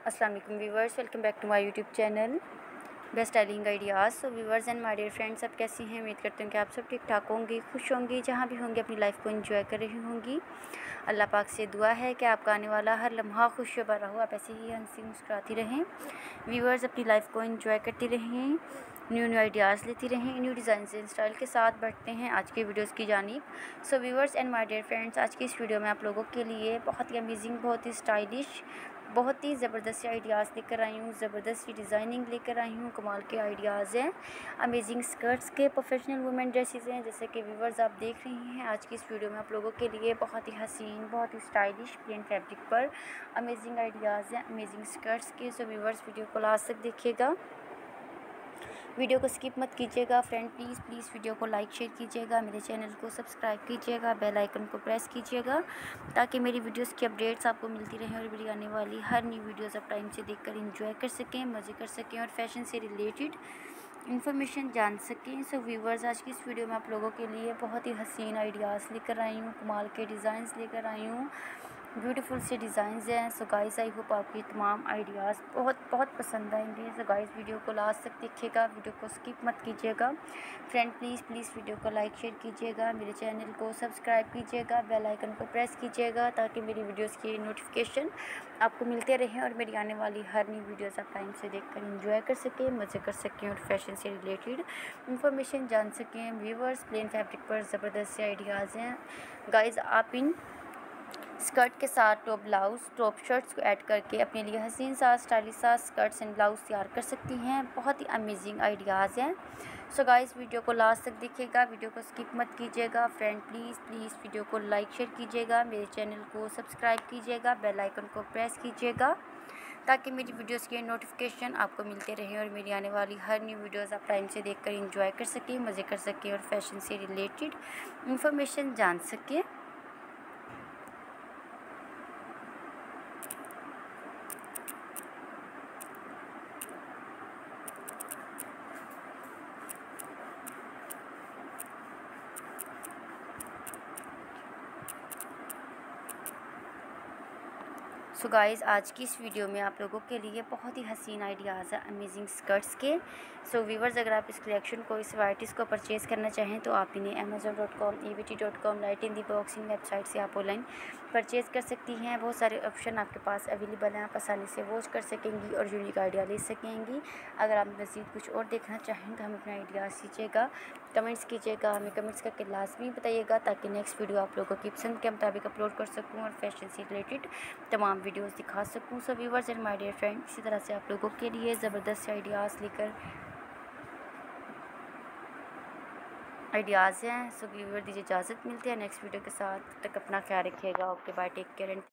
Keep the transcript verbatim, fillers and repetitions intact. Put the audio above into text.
अस्सलाम वालेकुम viewers, welcome back to my YouTube channel best styling ideas. So viewers and my dear friends, सब कैसी हैं? उम्मीद करते हैं कि आप सब ठीक ठाक होंगे, खुश होंगे, जहाँ भी होंगे अपनी लाइफ को एंजॉय कर रही होंगी। अल्लाह पाक से दुआ है कि आपका आने वाला हर लम्हा खुश भरा हो, आप ऐसे ही हंसी मुस्कुराती रहें। व्यूवर्स अपनी लाइफ को एंजॉय करती रहें, न्यू न्यू आइडियाज़ लेती रहें, न्यू डिज़ाइन से स्टाइल के साथ बढ़ते हैं आज के वीडियोस की जानिब। So viewers and my dear friends, आज की इस वीडियो में आप लोगों के लिए बहुत ही अमेजिंग, बहुत ही स्टाइलिश, बहुत ही ज़बरदस्त आइडियाज़ लेकर आई हूँ, ज़बरदस्त डिज़ाइनिंग लेकर आई हूँ। कमाल के आइडियाज़ हैं, अमेजिंग स्कर्ट्स के, प्रोफेशनल वुमेन ड्रेसेस हैं, जैसे कि व्यूवर्स आप देख रही हैं। आज की इस वीडियो में आप लोगों के लिए बहुत ही हसीन, बहुत ही स्टाइलिश प्लेन फैब्रिक पर अमेजिंग आइडियाज़ हैं, अमेजिंग स्कर्ट्स के। सो व्यूवर्स वीडियो को लास्ट तक देखिएगा, वीडियो को स्किप मत कीजिएगा। फ्रेंड प्लीज़ प्लीज़ वीडियो को लाइक शेयर कीजिएगा, मेरे चैनल को सब्सक्राइब कीजिएगा, बेल आइकन को प्रेस कीजिएगा ताकि मेरी वीडियोस की अपडेट्स आपको मिलती रहें और मेरी आने वाली हर न्यू वीडियोस आप टाइम से देखकर एंजॉय कर सकें, मज़े कर सकें और फैशन से रिलेटेड इन्फॉर्मेशन जान सकें। सो व्यूवर्स आज की इस वीडियो में आप लोगों के लिए बहुत ही हसीन आइडियाज़ लेकर आई हूँ, कमाल के डिज़ाइंस लेकर आई हूँ, ब्यूटीफुल से डिज़ाइंस हैं। सो गाइस आई होप आपकी तमाम आइडियाज़ बहुत बहुत पसंद आएंगे। सो गाइस वीडियो को लास्ट तक देखिएगा, वीडियो को स्किप मत कीजिएगा। फ्रेंड प्लीज़ प्लीज़ वीडियो को लाइक शेयर कीजिएगा, मेरे चैनल को सब्सक्राइब कीजिएगा, बेल आइकन को प्रेस कीजिएगा ताकि मेरी वीडियोस की नोटिफिकेशन आपको मिलते रहें और मेरी आने वाली हर नई वीडियोज़ आप टाइम से देखकर एंजॉय कर सकें, मज़े कर सकें और फैशन से रिलेटेड इन्फॉर्मेशन जान सकें। व्यूवर्स प्लेन फैब्रिक पर ज़बरदस्त से आइडियाज़ हैं गाइज़। आप इन स्कर्ट के साथ टॉप ब्लाउज़, टॉप शर्ट्स को ऐड करके अपने लिए हसीन सा स्टाइलिश सा स्कर्ट्स एंड ब्लाउज़ तैयार कर सकती हैं। बहुत ही अमेजिंग आइडियाज़ हैं। सो गाइस वीडियो को लास्ट तक देखिएगा, वीडियो को स्किप मत कीजिएगा। फ्रेंड प्लीज़ प्लीज़ वीडियो को लाइक शेयर कीजिएगा, मेरे चैनल को सब्सक्राइब कीजिएगा, बेल आइकन को प्रेस कीजिएगा ताकि मेरी वीडियोस के नोटिफिकेशन आपको मिलते रहें और मेरी आने वाली हर न्यू वीडियोस आप टाइम से देखकर एंजॉय कर सकें, मज़े कर सकें और फैशन से रिलेटेड इन्फॉर्मेशन जान सकें। सो गाइज़ आज की इस वीडियो में आप लोगों के लिए बहुत ही हसीन आइडियाज़ है अमेजिंग स्कर्ट्स के। सो व्यूवर्स अगर आप इस कलेक्शन को, इस वैराइटीज़ को परचेज़ करना चाहें तो आप इन्हें Amazon dot com, E V T dot com, Light in the Box इन वेबसाइट से आप ऑनलाइन परचेज़ कर सकती हैं। बहुत सारे ऑप्शन आपके पास अवेलेबल हैं, आप आसानी से वॉच कर सकेंगी और यूनिक आइडिया ले सकेंगी। अगर आप मज़ीद कुछ और देखना चाहें तो हमें अपना आइडियाज़ दीजिएगा, कमेंट्स कीजिएगा, हमें कमेंट्स करके लाजमी बताइएगा ताकि नेक्स्ट वीडियो आप लोगों की पसंद के मुताबिक अपलोड कर सकूँ और फैशन से रिलेटेड तमाम वीडियोस दिखा सकूँ। So viewers and my dear friend, इसी तरह से आप लोगों के लिए ज़बरदस्त आइडियाज़ लेकर आइडियाज़ हैं। सो व्यूवर दीजिए इजाज़त, मिलते हैं नेक्स्ट वीडियो के साथ। तब तक अपना ख्याल रखिएगा। Okay bye, take care and